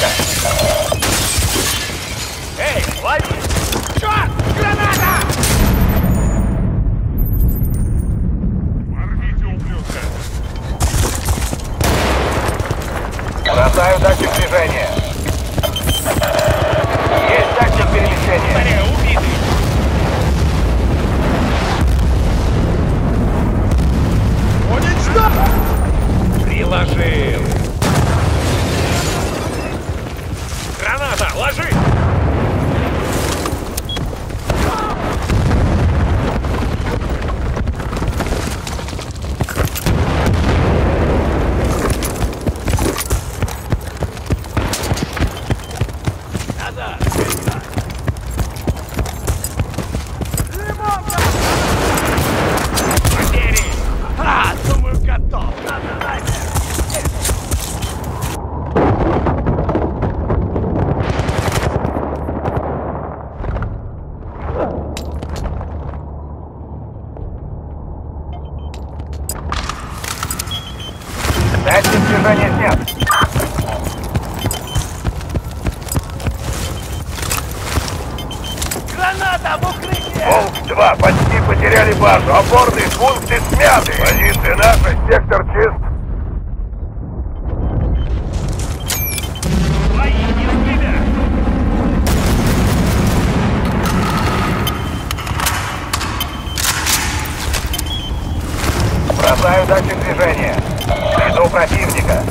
противника. Эй, лови! Черт! Граната! Порвите, ублюдка! Бросаю датчик движения. Есть датчик перемещения. Скорее, убитый! Уничтожь! Приложил! Граната! Ложи! Думаю, готов. Надо дальше. Датчик движения снят. Граната в укрытие! Волк-2, почти потеряли базу. Опорные пункты смяты. Позиция наша, сектор чист. Свои, не у тебя! Бросаю датчик движения. Иду противника.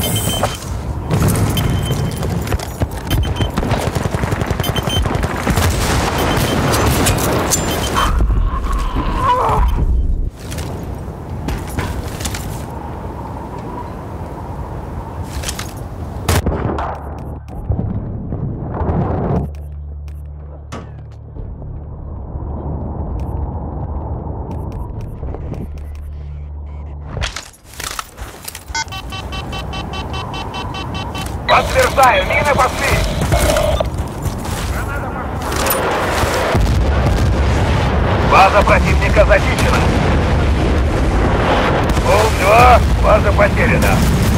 Подтверждаю, мины пошли! База противника зачищена. Волк-2, база потеряна.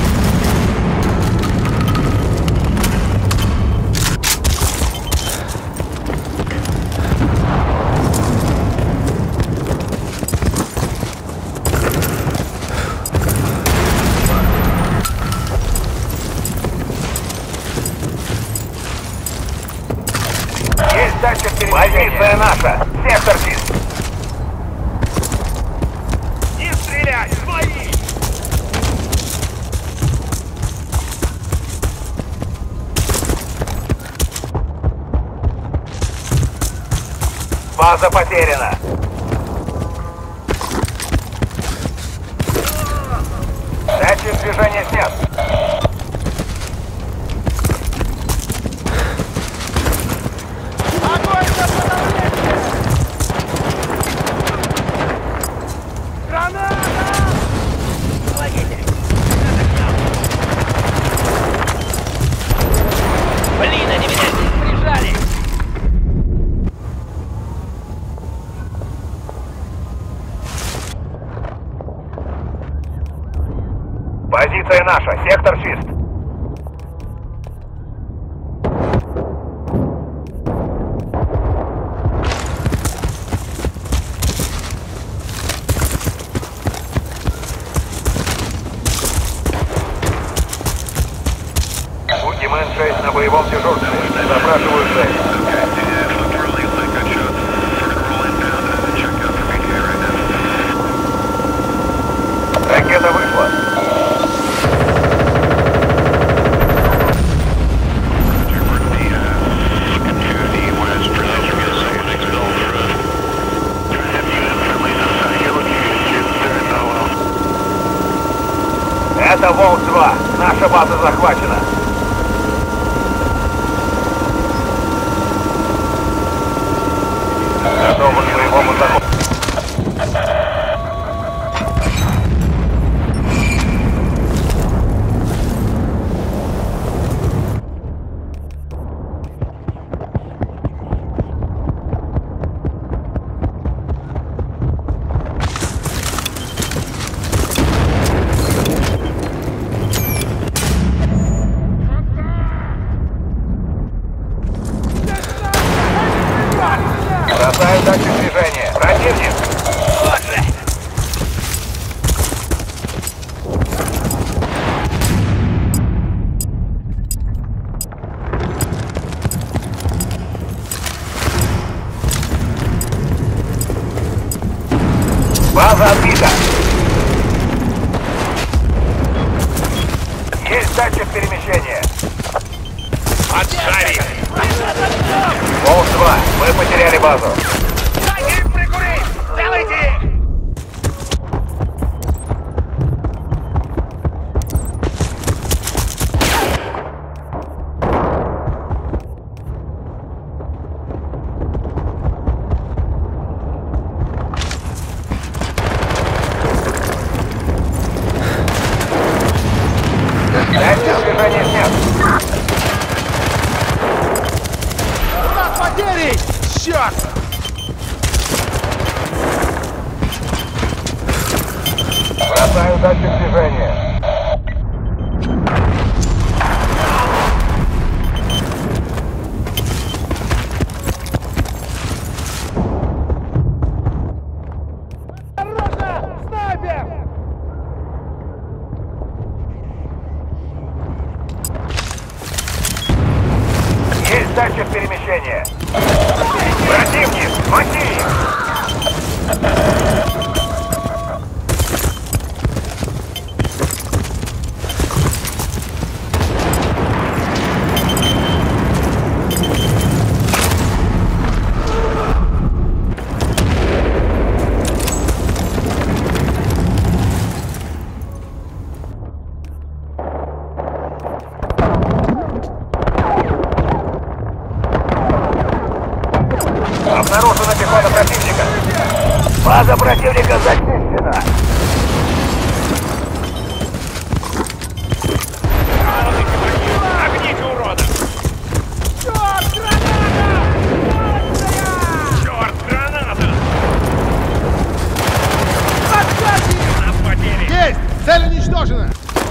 Есть датчик перемещения. Позиция наша. Сектор чист. Не стрелять! Свои! База потеряна. Датчик движения снят. Огонь за подавление! Граната! Помогите! Блин, они меня здесь прижали! Позиция наша, сектор чист. Букимен-6 на боевом дежурстве. Запрашиваю цель. Ракета вышла. Это Волк-2. Наша база захвачена. Готовы к боевому заходу. Бросаю датчик движения. Противник! Вот же! База отбита! Есть датчик перемещения. Отставить! Волк-2, мы потеряли базу. Дайте им прикурить! Делайте! Датчик движения снят. Потери! Черт! Бросаю датчик движения. Осторожно! Снайпер! Есть датчик перемещения. Противник, смотри! Обнаружена пехота противника. База противника зачищена. Огните урода! Черт! Граната! Черт, граната! Откази! Нас потери! Есть! Цель уничтожена!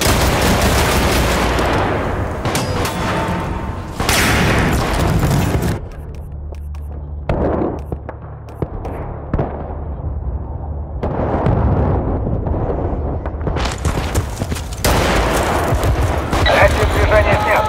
Датчик движения снят.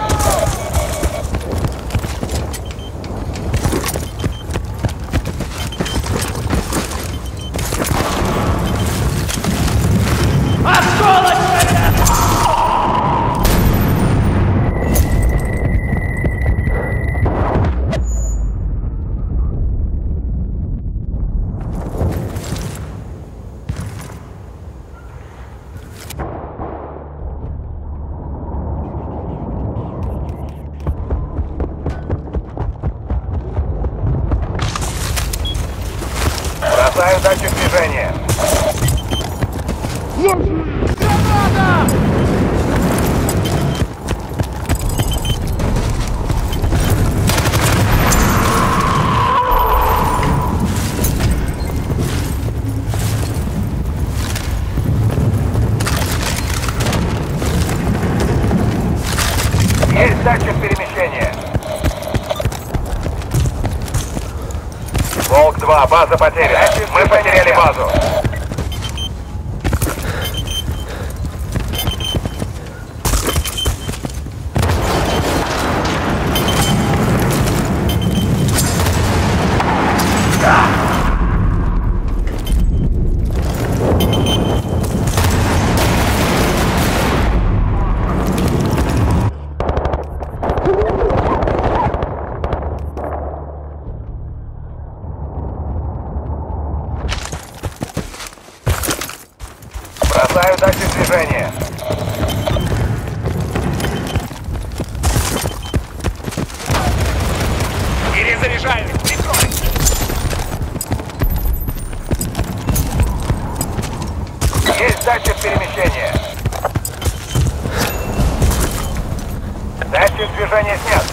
Бросаю датчик движения. Граната! Есть датчик перемещения. Волк-2, база потеряна. Мы потеряли базу. Бросаю датчик движения. Перезаряжаю! Прикрой! Есть датчик перемещения. Датчик движения снят.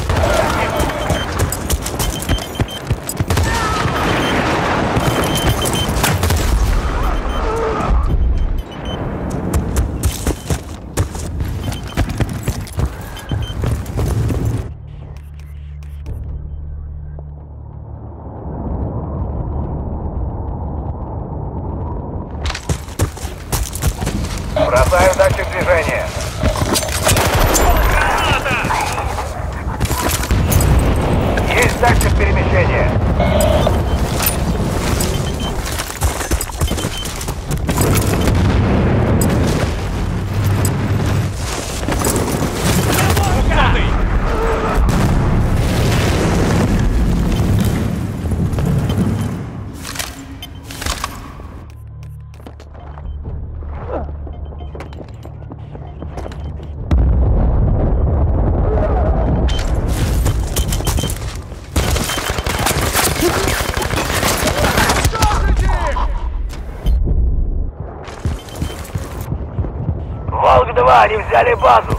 Бросаю датчик движения. Есть датчик перемещения. Волк-2, они взяли базу.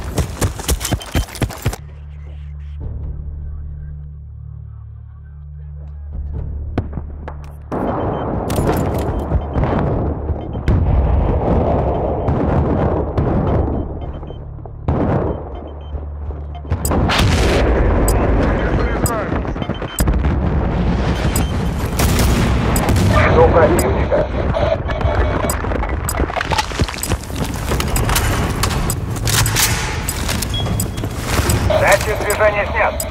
Иду противника. Датчик движения снят.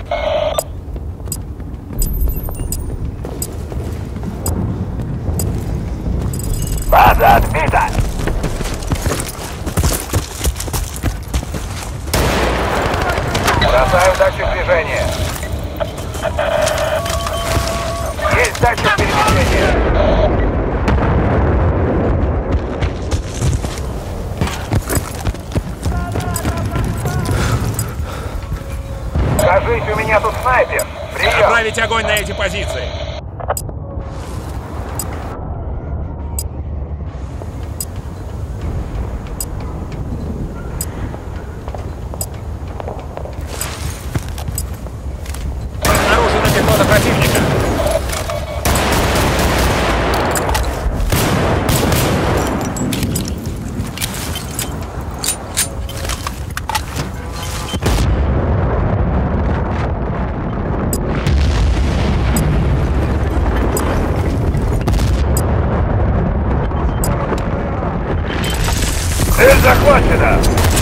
База отбита. Бросаю датчик движения. Есть датчик перемещения. Кажись, у меня тут снайпер. Прием. Направить огонь на эти позиции. Обнаружена пехота противника. Цель захвачена.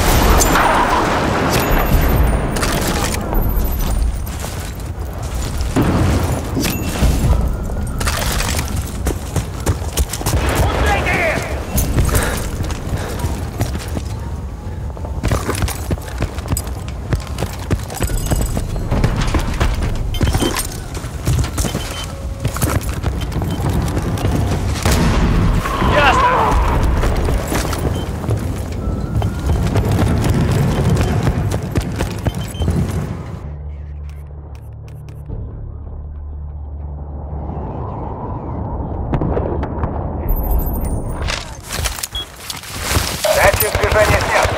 Датчик движения снят.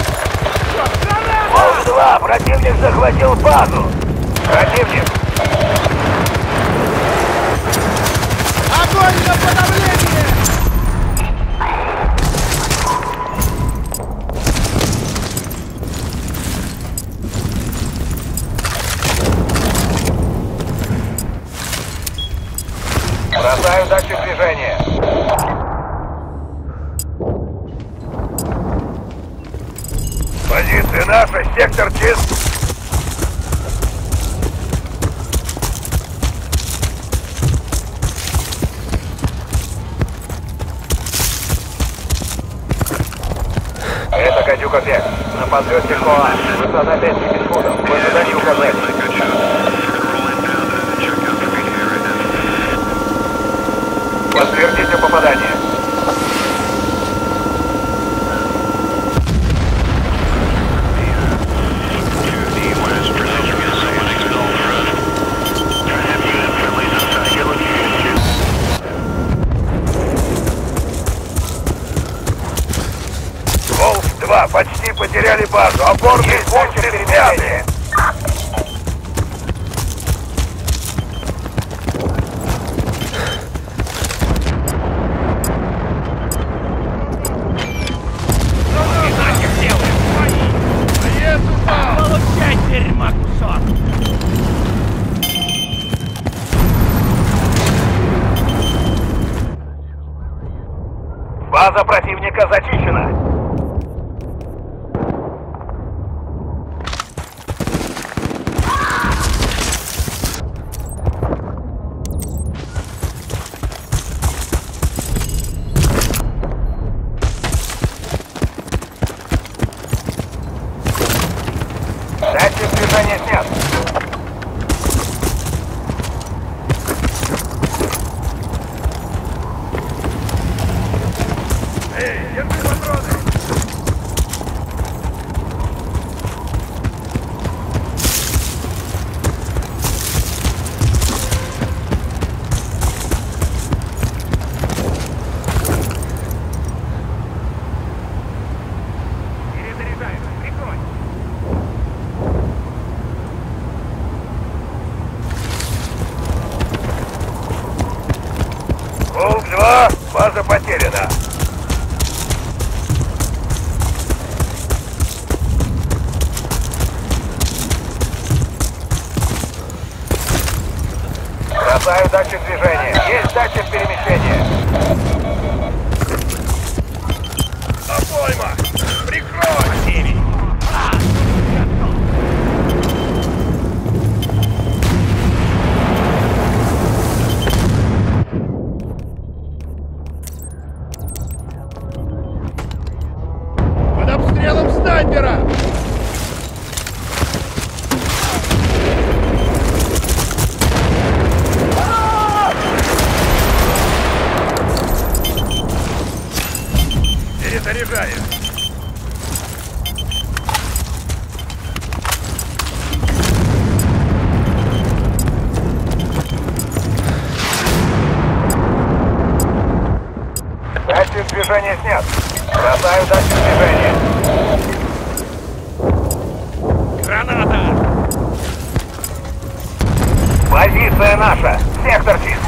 Волк-2, противник захватил базу. Противник. Огонь на подавление! Бросаю датчик движения. Позиция наша, сектор чист. Это Катюка-5. На подлете Коа. Высота 5000 футов. В ожидании указаний. Подтвердите попадание. Волк-2, почти потеряли базу. Опорные пункты перемяты. База противника зачищена. База потеряна. Бросаю датчик движения. Есть датчик перемещения. Обойма! Прикрой! Синий! Под обстрелом снайпера! Перезаряжаю! Датчик движения снят. Бросаю датчик движения. Граната! Позиция наша. Сектор чист.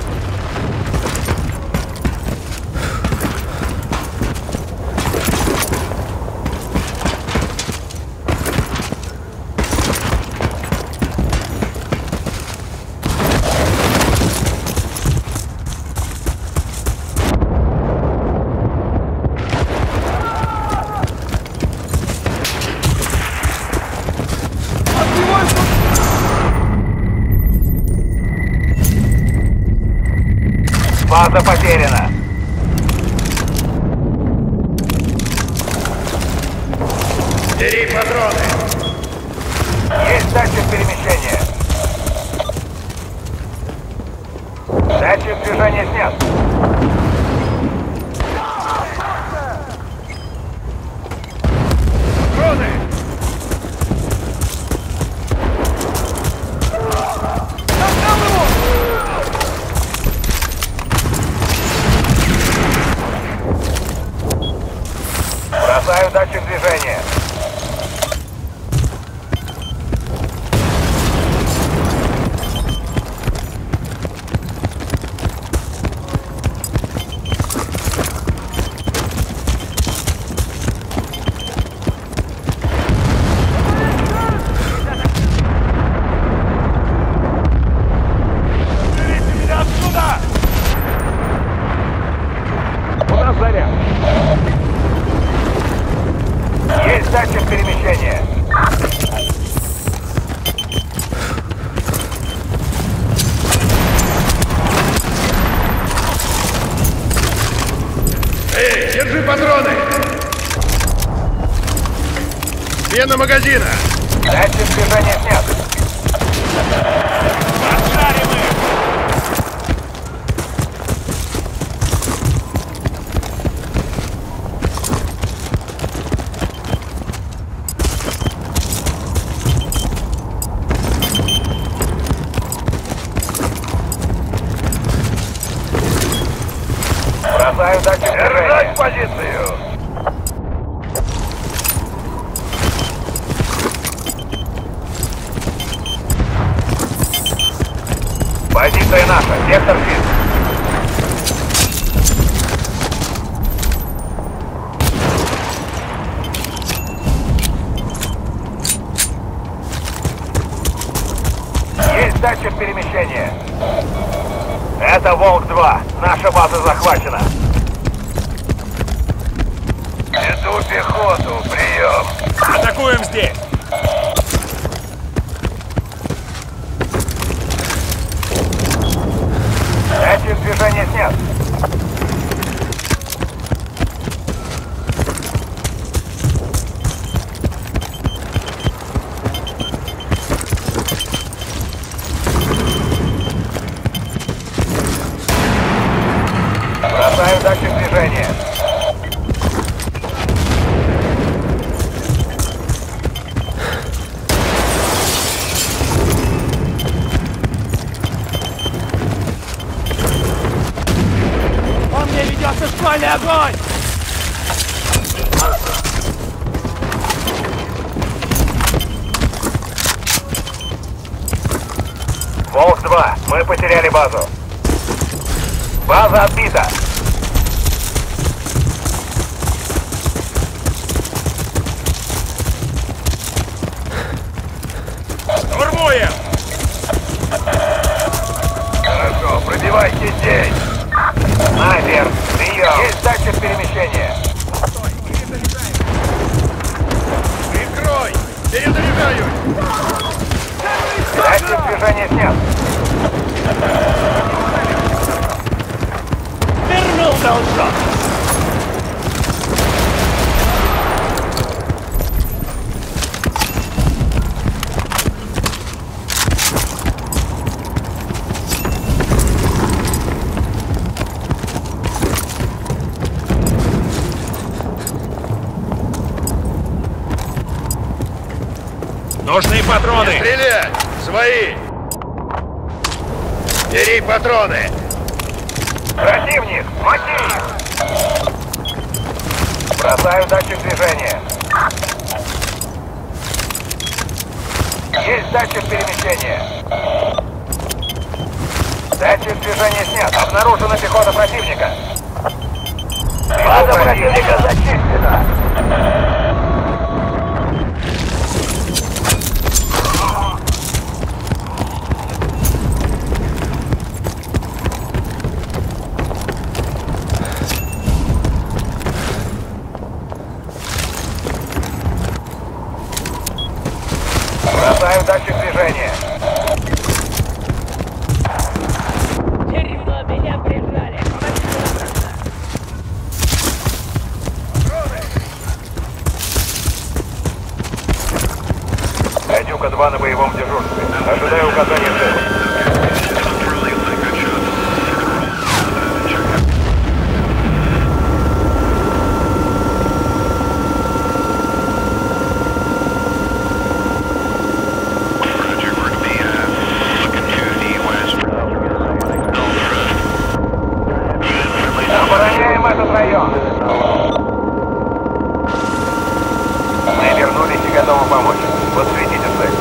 База потеряна. Бери патроны! Есть датчик перемещения. Датчик движения снят. Патроны! Бросаю датчик движения. Уберите меня отсюда! У нас заряд. Есть датчик перемещения. Эй, держи патроны! Смена магазина! Датчик движения снят. Поджарим их! Бросаю датчик Держать движения. позицию! Позиция наша. Сектор чист. Есть датчик перемещения. Это Волк-2. Наша база захвачена. Иду пехоту, прием! Атакуем здесь! Датчик движения снят. Бросаю датчик движения. Он мне ведется шквальный огонь! Волк-2, мы потеряли базу. База отбита. Нужны патроны! Стрелять! Свои! Бери патроны! Противник! Мотив! Бросаю датчик движения. Есть датчик перемещения. Датчик движения снят. Обнаружена пехота противника. База противника зачищена. Бросаю датчик движения. Дерьмо, меня прижали. Гадюка-2 на боевом дежурстве. Ожидаю указания цели. Обороняем этот район. Мы вернулись и готовы помочь. Подсветите цель.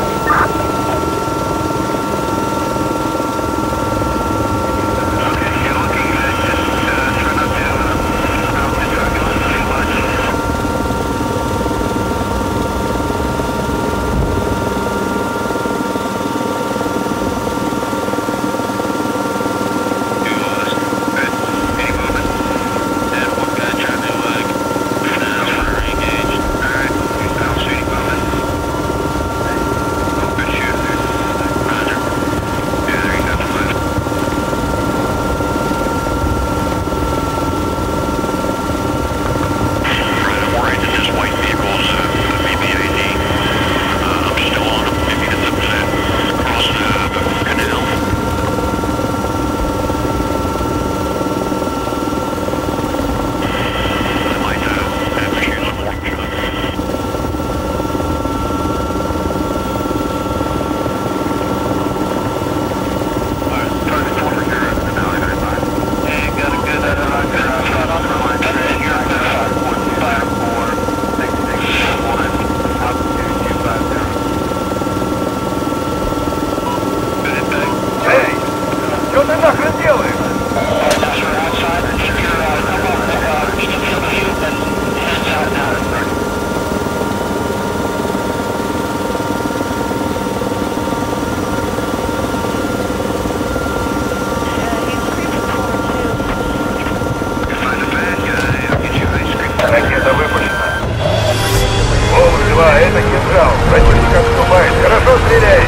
Что ты нахрен делаешь? Ракета выпущена. Волк-2, это кинжал. Противник отступает. Хорошо стреляете.